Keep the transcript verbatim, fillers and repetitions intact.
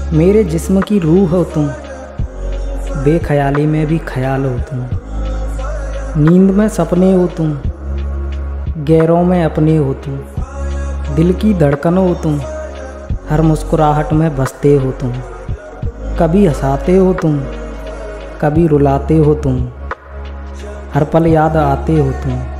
मेरे जिस्म की रूह हो तुम, बेख्याली में भी ख्याल हो तुम। नींद में सपने हो तुम, गैरों में अपने हो तुम। दिल की धड़कन हो तुम, हर मुस्कुराहट में बसते हो तुम। कभी हंसाते हो तुम, कभी रुलाते हो तुम, हर पल याद आते हो तुम।